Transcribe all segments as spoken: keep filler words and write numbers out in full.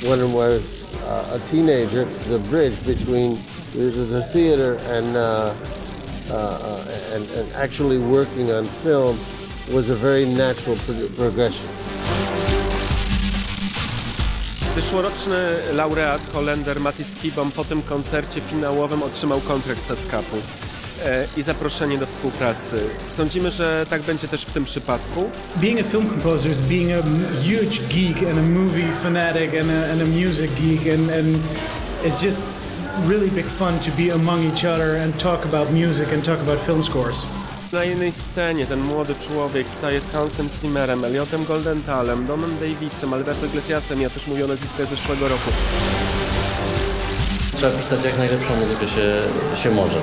when I was uh, a teenager, the bridge between the, the theater and, uh, uh, and, and actually working on film was a very natural pro progression. Zeszłoroczny laureat Holender Matthijs Kibom po tym koncercie finałowym otrzymał kontrakt z ASCAP-u i zaproszenie do współpracy. Sądzimy, że tak będzie też w tym przypadku. Being a film composer is being a huge geek and a movie fanatic and a, and a music geek, and, and it's just really big fun to be among each other and talk about music and talk about film scores. Na jednej scenie ten młody człowiek staje z Hansem Zimmerem, Elliotem Goldenthalem, Donem Davisem, Alberto Iglesiasem, ja też mówię o nazwisku z zeszłego roku. Trzeba pisać jak najlepszą muzykę się, się może.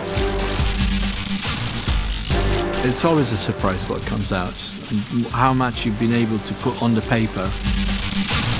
It's always a surprise what comes out, how much you've been able to put on the paper.